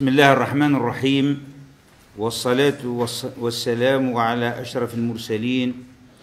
بسم الله الرحمن الرحيم، والصلاة والسلام على أشرف المرسلين.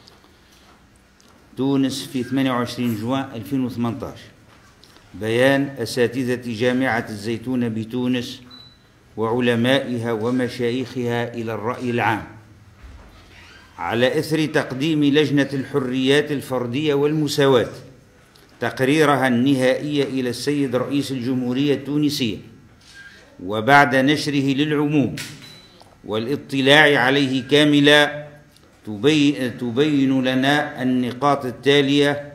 تونس في 28 جوان 2018. بيان أساتذة جامعة الزيتون بتونس وعلمائها ومشايخها إلى الرأي العام على إثر تقديم لجنة الحريات الفردية والمساواة تقريرها النهائي إلى السيد رئيس الجمهورية التونسية، وبعد نشره للعموم والاطلاع عليه كاملا تبين لنا النقاط التالية.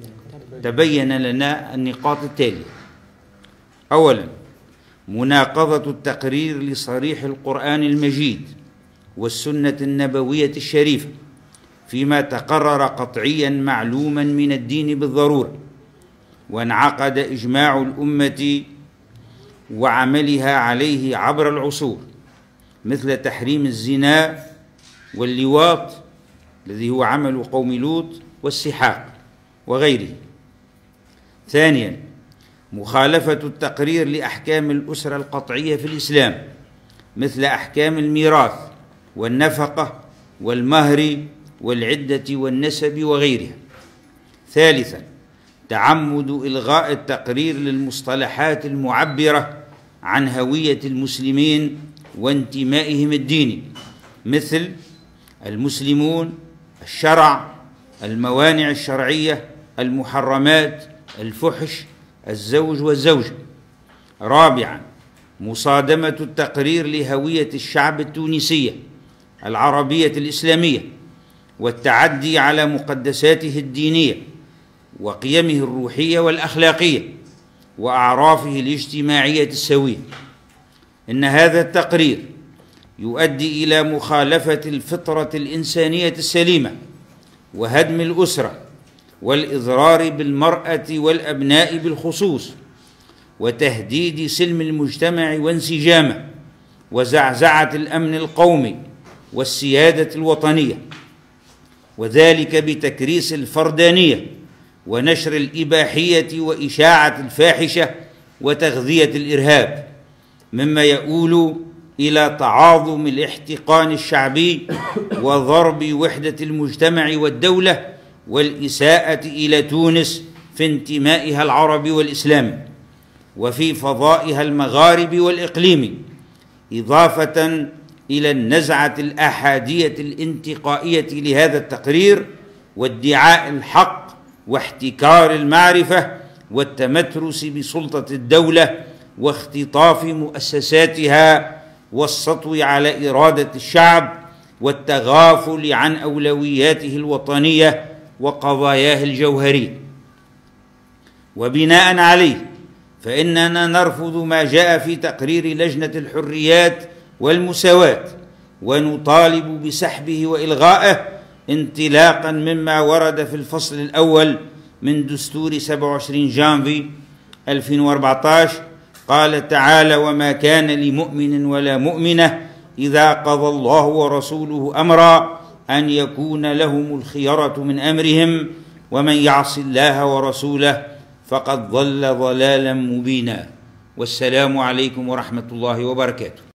أولا، مناقضة التقرير لصريح القرآن المجيد والسنة النبوية الشريفة فيما تقرر قطعيا معلوما من الدين بالضرورة، وانعقد إجماع الأمة وعملها عليه عبر العصور، مثل تحريم الزنا واللواط الذي هو عمل قوم لوط والسحاق وغيره. ثانيا، مخالفة التقرير لأحكام الأسرة القطعية في الإسلام، مثل أحكام الميراث والنفقة والمهر والعدة والنسب وغيرها. ثالثا، تعمد إلغاء التقرير للمصطلحات المعبرة عن هوية المسلمين وانتمائهم الديني، مثل المسلمون، الشرع، الموانع الشرعية، المحرمات، الفحش، الزوج والزوجة. رابعا، مصادمة التقرير لهوية الشعب التونسية العربية الإسلامية والتعدي على مقدساته الدينية وقيمه الروحية والأخلاقية وأعرافه الاجتماعية السوية. إن هذا التقرير يؤدي إلى مخالفة الفطرة الإنسانية السليمة وهدم الأسرة والإضرار بالمرأة والأبناء بالخصوص وتهديد سلم المجتمع وانسجامه وزعزعة الأمن القومي والسيادة الوطنية، وذلك بتكريس الفردانية ونشر الإباحية وإشاعة الفاحشة وتغذية الإرهاب، مما يؤول إلى تعاظم الاحتقان الشعبي وضرب وحدة المجتمع والدولة والإساءة إلى تونس في انتمائها العربي والإسلامي وفي فضائها المغاربي والإقليمي، إضافة إلى النزعة الأحادية الانتقائية لهذا التقرير وادعاء الحق واحتكار المعرفة والتمترس بسلطة الدولة واختطاف مؤسساتها والسطو على إرادة الشعب والتغافل عن أولوياته الوطنية وقضاياه الجوهرية. وبناء عليه فإننا نرفض ما جاء في تقرير لجنة الحريات والمساواة ونطالب بسحبه وإلغائه انطلاقا مما ورد في الفصل الأول من دستور 27 جانفي 2014. قال تعالى: وما كان لمؤمن ولا مؤمنة إذا قضى الله ورسوله أمرا أن يكون لهم الخيرة من أمرهم ومن يعص الله ورسوله فقد ضل ضلالا مبينا. والسلام عليكم ورحمة الله وبركاته.